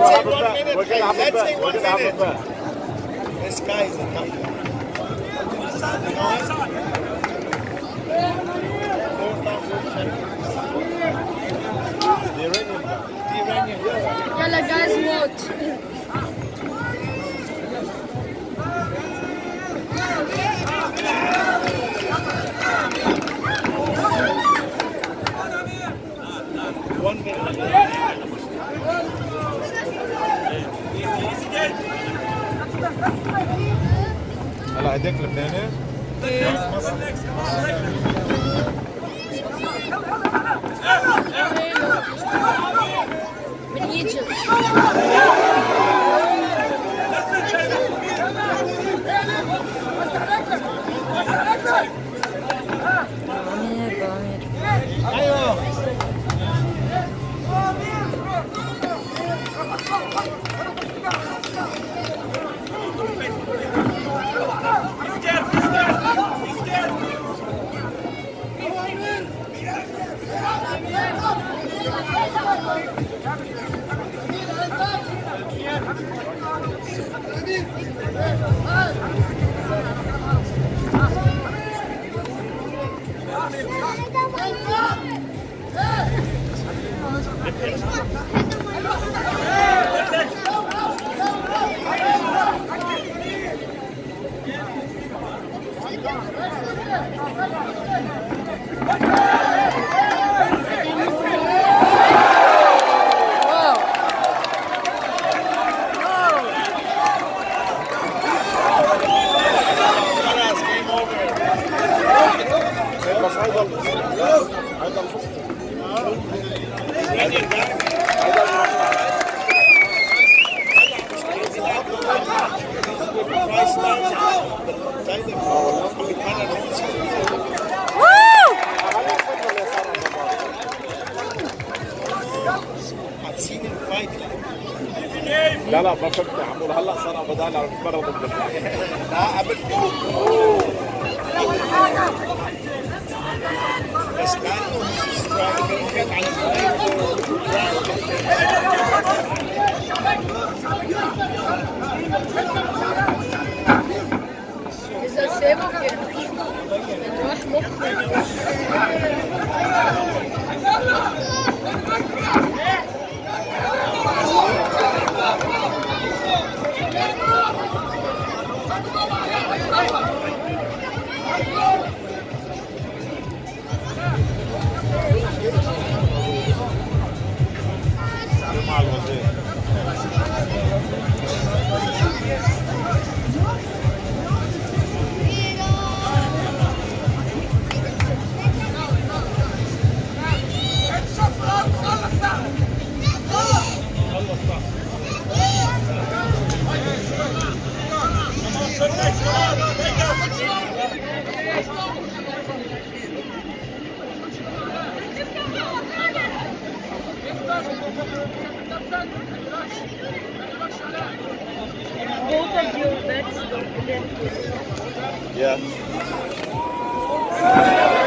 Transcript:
say 1 minute. Let's say 1 minute. This guy is a tough guy. You know what? The Iranian guy. The Iranian guy. Yalla guys, watch. هلا هديك لبناني؟ من يجي لا لا ما فهمت عمول هلا صار بدال على مرة ضد لا قبل بس كانه كان إذا سابك راح مخي مع الوزير both of your bets don't Yeah.